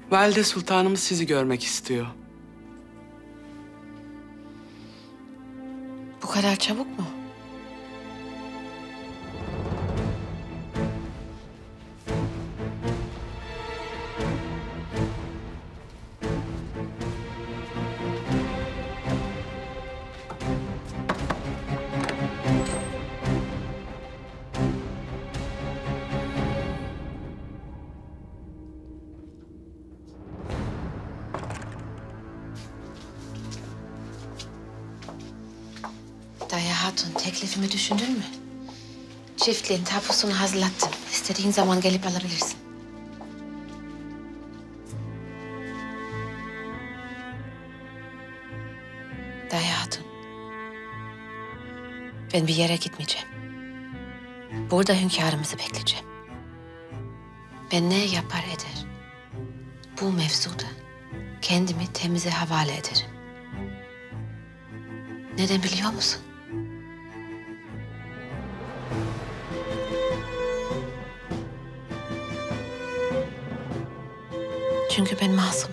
Valide Sultanımız sizi görmek istiyor. Bu kadar çabuk mu? Daya Hatun, teklifimi düşündün mü? Çiftliğin tapusunu hazırlattım. İstediğin zaman gelip alabilirsin. Daya Hatun, ben bir yere gitmeyeceğim. Burada hünkârımızı bekleyeceğim. Ben ne yapar eder, bu mevzuda kendimi temize havale ederim. Neden biliyor musun? Çünkü ben masumum.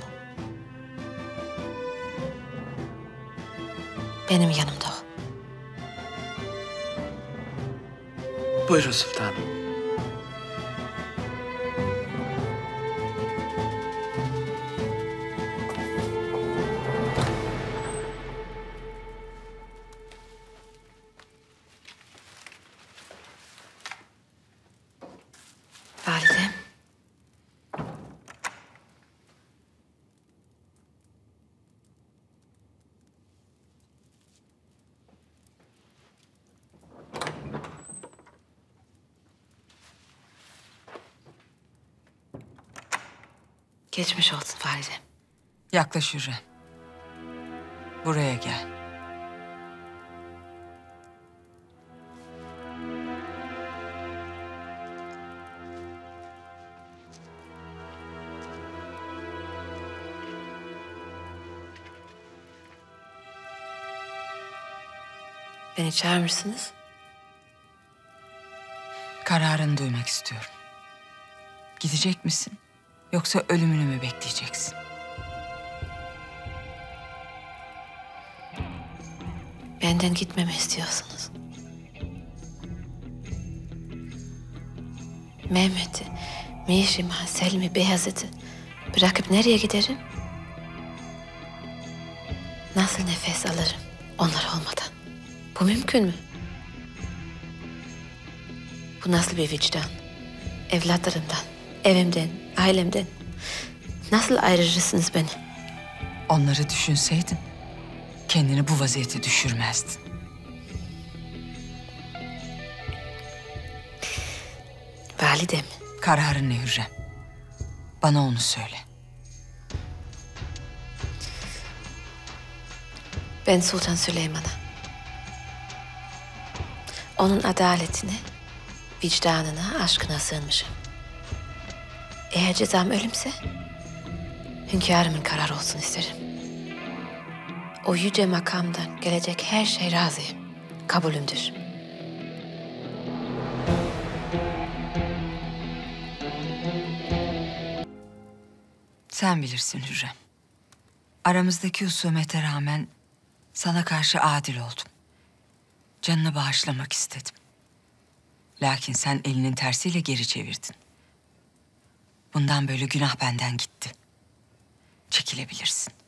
Benim yanımda o. Buyurun sultanım. Validem. Geçmiş olsun validem. Yaklaş Hürrem. Buraya gel. Beni çağırmışsınız. Kararını duymak istiyorum. Gidecek misin? Yoksa ölümünü mü bekleyeceksin? Benden gitmemi istiyorsunuz. Mehmet'i, Mişim'i, Selim'i, Beyazıt'ı bırakıp nereye giderim? Nasıl nefes alırım onlar olmadan? Bu mümkün mü? Bu nasıl bir vicdan? Evlatlarımdan, evimden, ailemden nasıl ayırırsınız beni? Onları düşünseydin kendini bu vaziyete düşürmezdin. Validem. Kararın ne Hürrem? Bana onu söyle. Ben Sultan Süleyman'a, onun adaletine, vicdanına, aşkına sığınmışım. Eğer cezam ölümse, hünkârımın kararı olsun isterim. O yüce makamdan gelecek her şey razıyım. Kabulümdür. Sen bilirsin Hürrem. Aramızdaki husumete rağmen sana karşı adil oldum. Canını bağışlamak istedim. Lakin sen elinin tersiyle geri çevirdin. Bundan böyle günah benden gitti. Çekilebilirsin.